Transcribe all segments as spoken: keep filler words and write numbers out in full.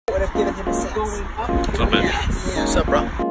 would have given him a sense. What's up, man? Yes. Yeah. What's up, bro?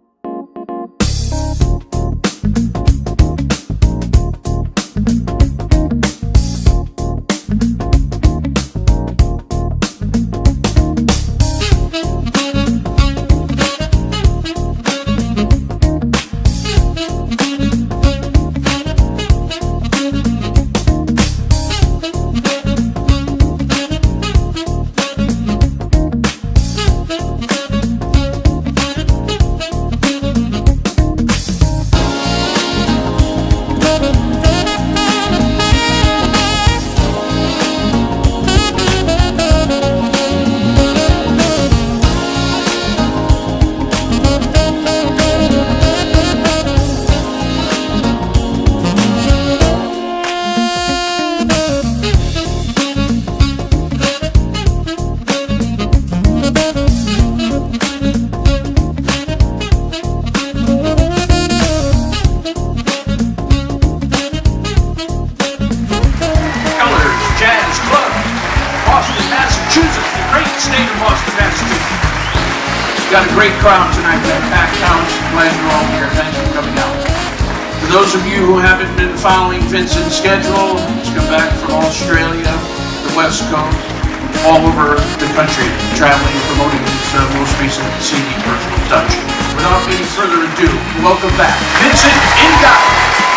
Scullers Jazz Club, Boston, Massachusetts, the great state of Boston, Massachusetts. Got a great crowd tonight, got a packed house. Glad you're all here. Thanks for coming out. For those of you who haven't been following Vincent's schedule, he's come back from Australia, the West Coast, all over the country, traveling and promoting his uh, most recent C D, Personal Touch. Without any further ado, welcome back, Vincent Ingala.